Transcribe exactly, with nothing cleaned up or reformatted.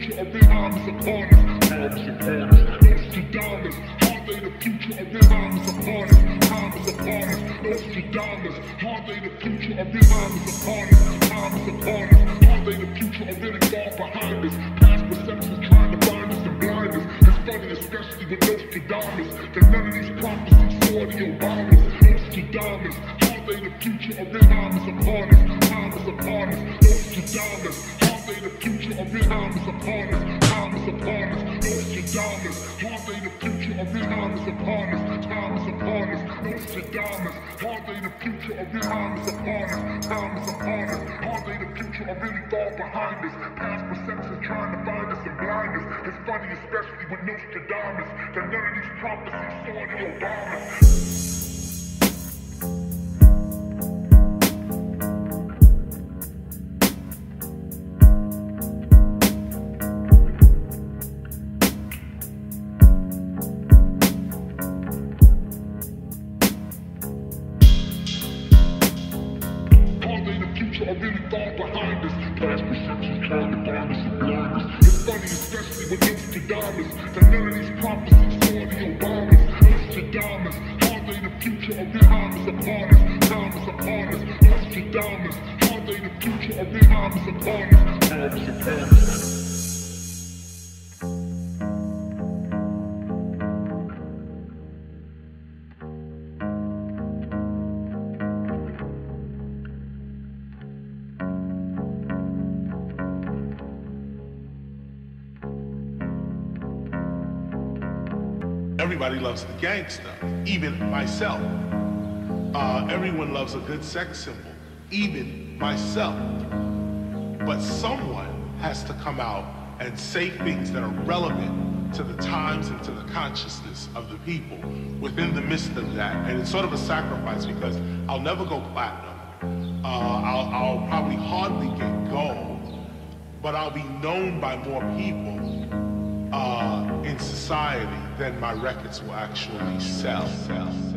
future of time is upon us. Time is upon us. Nostradamus, are they the future of time is upon us. Time is upon us. Nostradamus, are they the future of time is upon us. Time is upon us. Are they the future of really far behind us? Past perceptions trying to bind us and blind us. It's funny, especially with Nostradamus, that none of these prophecies saw the Obamas. Nostradamus, are they the future of time is upon us. Time is upon us. Nostradamus, are they the future of time is upon us. Time is upon us. Nostradamus, are they the future of time is upon us. Time is upon us. Nostradamus, are they the future of time is upon us. Time is upon us. Are they the future of really far behind us? Past perceptions trying to bind us and blind us. It's funny, especially with Nostradamus, that none of these prophecies saw the Obamas. Are really far behind us. Past perceptions trying to bind us and blind us. It's funny, especially with Nostradamus, that none of these prophecies saw the Obamas. Nostradamus, are they the future of time is upon us. Time is upon us. Nostradamus, are they the future of time is upon us. Time is upon us. Everybody loves the gangster, even myself. Uh, everyone loves a good sex symbol, even myself. But someone has to come out and say things that are relevant to the times and to the consciousness of the people within the midst of that. And it's sort of a sacrifice because I'll never go platinum. Uh, I'll, I'll probably hardly get gold, but I'll be known by more people uh, in society than my records will actually sell. sell, sell.